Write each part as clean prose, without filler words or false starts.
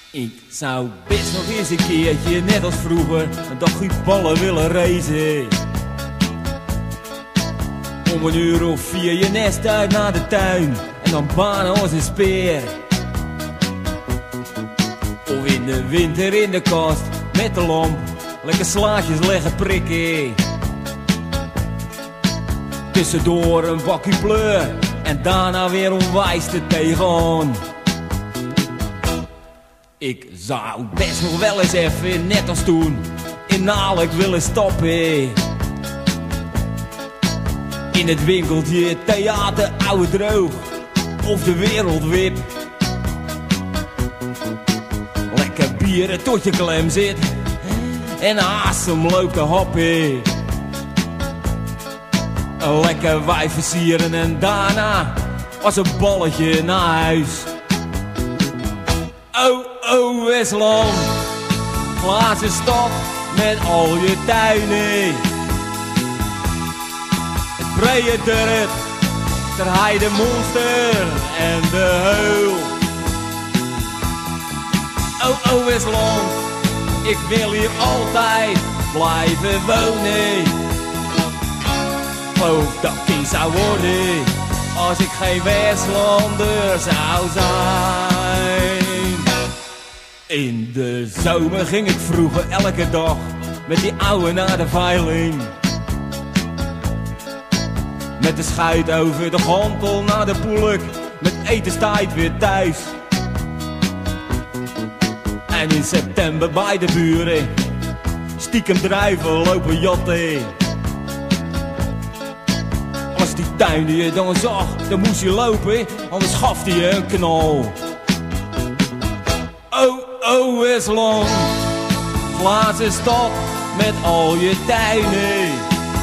Ik zou best nog eens een keertje, net als vroeger, een dagje ballen willen racen. Om 1:00 je nest uit naar de tuin en dan banen als een speer. Of in de winter in de kast met de lamp lekker slaatjes leggen prikken. Tussendoor een bakje pleur en daarna weer onwijs te tegenaan. Ik zou best nog wel eens even, net als toen, in Nalek willen stappen. In het winkeltje, theater, oude droog of de wereldwip. Lekker bieren tot je klem zit en haast hem leuk te happen. Een lekker wijf versieren en daarna als een balletje naar huis. Oh, oh Westland, glazen stad met al je tuinen. Het brede dorp, ter heide monster en de heul. Oh, oh Westland, ik wil hier altijd blijven wonen. Geloof dat ik kind zou worden als ik geen Westlander zou zijn. In de zomer ging ik vroeger elke dag met die ouwe naar de veiling. Met de schuit over de gantel naar de poelek, met etenstijd weer thuis. En in september bij de buren stiekem drijven lopen jatten. Als die tuinde je dan zag, dan moest je lopen, anders gaf hij je een knal. Oh, oh Westland, glazen stad met al je tuinen.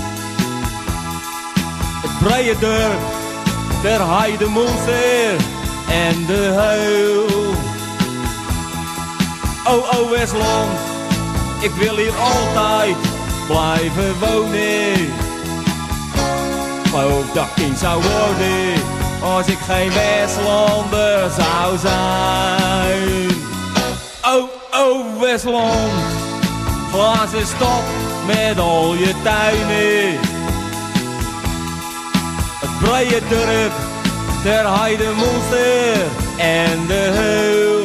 Het brede dorp, ter heide monster en de heul. Oh, oh Westland, ik wil hier altijd blijven wonen. Geloof dat ik kind zou worden als ik geen Westlander zou zijn. Oh, oh Westland, glazen stad met al je tuinen. Het brede dorp, ter heide monster en de heul.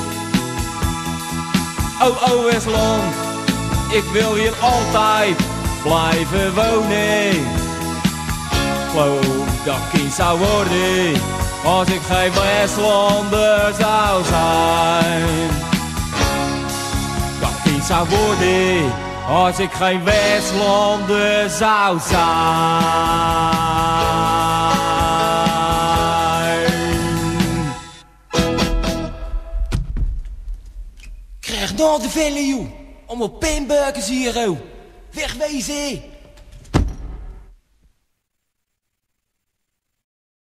Oh, oh Westland, ik wil hier altijd blijven wonen. Geloof dat ik kind zou worden als ik geen Westlander zou zijn. Dat ik kind zou worden als ik geen Westlander zou zijn. Krijg nou de vellen, joh. Allemaal pijnbuikers hier, joh. Wegwezen.